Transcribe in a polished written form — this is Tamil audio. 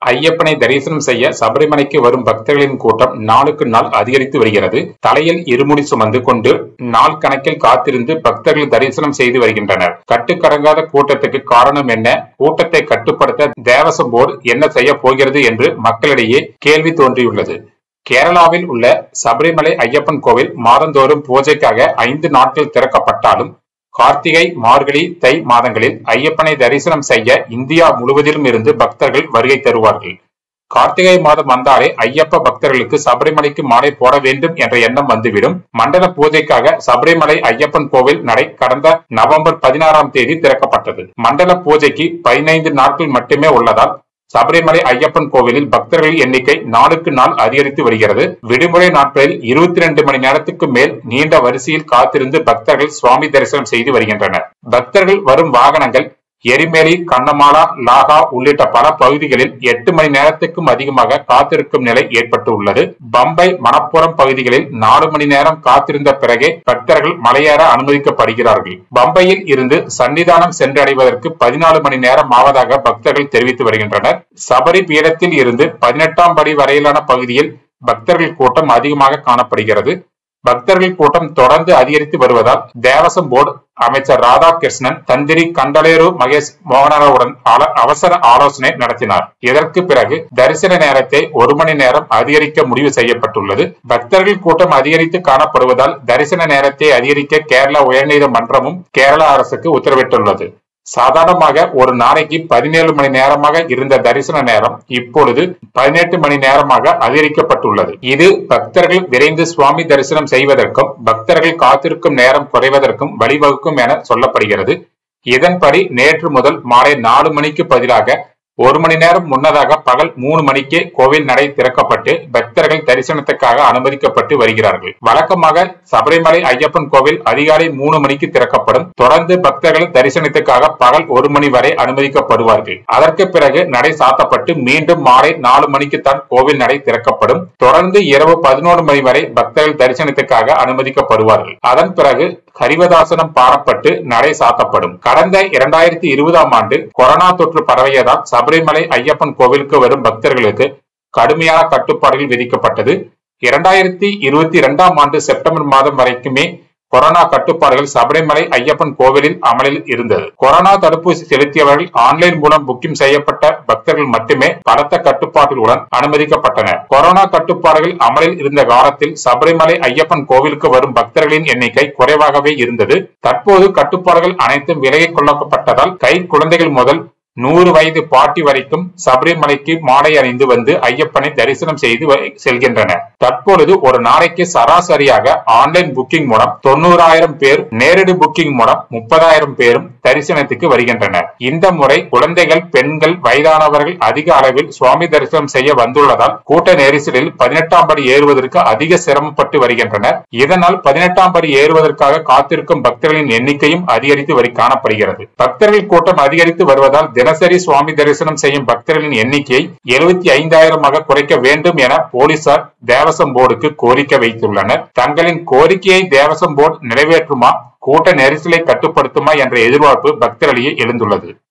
ஐயப்பனை தரிசனம் செய்ய சபரிமலைக்கு வரும் பக்தர்களின் கூட்டம் நாளுக்கு நாள் அதிகரித்து வருகிறது. தலையில் இருமுடி சுமந்து கொண்டு நாள் கணக்கில் காத்திருந்து பக்தர்கள் தரிசனம் செய்து வருகின்றனர். கட்டுக்கடங்காத கூட்டத்துக்கு காரணம் என்ன? கூட்டத்தை கட்டுப்படுத்த தேவசம் போர்டு என்ன செய்ய போகிறது என்று மக்களிடையே கேள்வி தோன்றியுள்ளது. கேரளாவில் உள்ள சபரிமலை ஐயப்பன் கோவில் மாதந்தோறும் பூஜைக்காக 5 நாட்கள் திறக்கப்பட்டாலும் கார்த்திகை, மார்கழி, தை மாதங்களில் ஐயப்பனை தரிசனம் செய்ய இந்தியா முழுவதிலும் இருந்து பக்தர்கள் வருகை தருவார்கள். கார்த்திகை மாதம் வந்தாலே ஐயப்ப பக்தர்களுக்கு சபரிமலைக்கு மாலை போட வேண்டும் என்ற எண்ணம் வந்துவிடும். மண்டல பூஜைக்காக சபரிமலை ஐயப்பன் கோவில் நடை கடந்த நவம்பர் 16ஆம் தேதி திறக்கப்பட்டது. மண்டல பூஜைக்கு 15 நாட்கள் மட்டுமே உள்ளதால் சபரிமலை ஐயப்பன் கோவிலில் பக்தர்களின் எண்ணிக்கை நாளுக்கு நாள் அதிகரித்து வருகிறது. விடுமுறை நாட்களில் 22 மணி நேரத்துக்கு மேல் நீண்ட வரிசையில் காத்திருந்து பக்தர்கள் சுவாமி தரிசனம் செய்து வருகின்றனர். பக்தர்கள் வரும் வாகனங்கள் எரிமேலி, கண்ணமாலா, லாகா உள்ளிட்ட பல பகுதிகளில் 8 மணி நேரத்துக்கும் அதிகமாக காத்திருக்கும் நிலை ஏற்பட்டு உள்ளது. பம்பை, மணப்புரம் பகுதிகளில் 4 மணி நேரம் காத்திருந்த பிறகே பக்தர்கள் மலையேற அனுமதிக்கப்படுகிறார்கள். பம்பையில் இருந்து சன்னிதானம் சென்றடைவதற்கு 14 மணி நேரம் ஆவதாக பக்தர்கள் தெரிவித்து வருகின்றனர். சபரி பீடத்தில் இருந்து 18ஆம் படி வரையிலான பகுதியில் பக்தர்கள் கூட்டம் அதிகமாக காணப்படுகிறது. பக்தர்கள் கூட்டம் தொடர்ந்து அதிகரித்து வருவதால் தேவசம் போர்டு அமைச்சர் ராதாகிருஷ்ணன் தந்திரி கண்டலேரு மகேஷ் மோகனராவுடன் அவசர ஆலோசனை நடத்தினார். இதற்கு பிறகு தரிசன நேரத்தை 1 மணி நேரம் அதிகரிக்க முடிவு செய்யப்பட்டுள்ளது. பக்தர்கள் கூட்டம் அதிகரித்து காணப்படுவதால் தரிசன நேரத்தை அதிகரிக்க கேரள உயர்நீதிமன்றமும் கேரள அரசுக்கு உத்தரவிட்டுள்ளது. சாதாரணமாக ஒரு நாளைக்கு 17 மணி நேரமாக இருந்த தரிசன நேரம் இப்பொழுது 18 மணி நேரமாக அதிகரிக்கப்பட்டுள்ளது. இது பக்தர்கள் விரைந்து சுவாமி தரிசனம் செய்வதற்கும் பக்தர்கள் காத்திருக்கும் நேரம் குறைவதற்கும் வழிவகுக்கும் என சொல்லப்படுகிறது. இதன்படி நேற்று முதல் மாலை 4 மணிக்கு பதிலாக 1 மணி நேரம் முன்னதாக பகல் 3 மணிக்கே கோவில் நடை திறக்கப்பட்டு பக்தர்கள் தரிசனத்துக்காக அனுமதிக்கப்பட்டு வருகிறார்கள். வழக்கமாக சபரிமலை ஐயப்பன் கோவில் அதிகாலை 3 மணிக்கு திறக்கப்படும். தொடர்ந்து பக்தர்கள் தரிசனத்துக்காக பகல் 1 மணி வரை அனுமதிக்கப்படுவார்கள். அதற்கு பிறகு நடை சாத்தப்பட்டு மீண்டும் மாலை 4 மணிக்கு தான் கோவில் நடை திறக்கப்படும். தொடர்ந்து இரவு 11 மணி வரை பக்தர்கள் தரிசனத்துக்காக அனுமதிக்கப்படுவார்கள். அதன் பிறகு ஹரிவதாசனம் பாடப்பட்டு நடை சாத்தப்படும். கடந்த 2020ஆம் ஆண்டு கொரோனா தொற்று பரவியதால் சபரிமலை ஐயப்பன் கோவிலுக்கு வரும் பக்தர்களுக்கு கடுமையான கட்டுப்பாடுகள் விதிக்கப்பட்டது. 2022ஆம் ஆண்டு செப்டம்பர் மாதம் வரைக்குமே கொரோனா கட்டுப்பாடுகள் சபரிமலை ஐயப்பன் கோவிலில் அமலில் இருந்தது. கொரோனா தடுப்பூசி செலுத்தியவர்கள் ஆன்லைன் மூலம் புக்கிங் செய்யப்பட்ட பக்தர்கள் மட்டுமே பலத்த கட்டுப்பாடுகளுடன் அனுமதிக்கப்பட்டனர். கொரோனா கட்டுப்பாடுகள் அமலில் இருந்த காலத்தில் சபரிமலை ஐயப்பன் கோவிலுக்கு வரும் பக்தர்களின் எண்ணிக்கை குறைவாகவே இருந்தது. தற்போது கட்டுப்பாடுகள் அனைத்தும் விலகிக் கொள்ளப்பட்டதால் கை குழந்தைகள் முதல் 100 வயது பாட்டி வரைக்கும் சபரிமலைக்கு மாலை அணிந்து வந்து ஐயப்பனை தரிசனம் செய்து செல்கின்றனர். தற்பொழுது ஒரு நாளைக்கு சராசரியாக ஆன்லைன் புக்கிங் மூலம் 90,000 பேர், நேரடி புக்கிங் மூலம் 30,000 பேரும் தரிசனத்துக்கு வருகின்றனர். இந்த முறை குழந்தைகள், பெண்கள், வயதானவர்கள் அதிக அளவில் சுவாமி தரிசனம் செய்ய வந்துள்ளதால் கூட்ட நெரிசலில் 18ஆம் படி ஏறுவதற்கு அதிக சிரமப்பட்டு வருகின்றனர். இதனால் 18ஆம் படி ஏறுவதற்காக காத்திருக்கும் பக்தர்களின் எண்ணிக்கையும் அதிகரித்து காணப்படுகிறது. பக்தர்கள் கூட்டம் அதிகரித்து வருவதால் தினசரி சுவாமி தரிசனம் செய்யும் பக்தர்களின் எண்ணிக்கையை 75,000ஆக குறைக்க வேண்டும் என போலீசார் தேவசம் போர்டுக்கு கோரிக்கை வைத்துள்ளனர். தங்களின் கோரிக்கையை தேவசம் போர்டு நிறைவேற்றுமா, கூட்ட நெரிசலை கட்டுப்படுத்துமா என்ற எதிர்பார்ப்பு பக்தர்களிடையே எழுந்துள்ளது.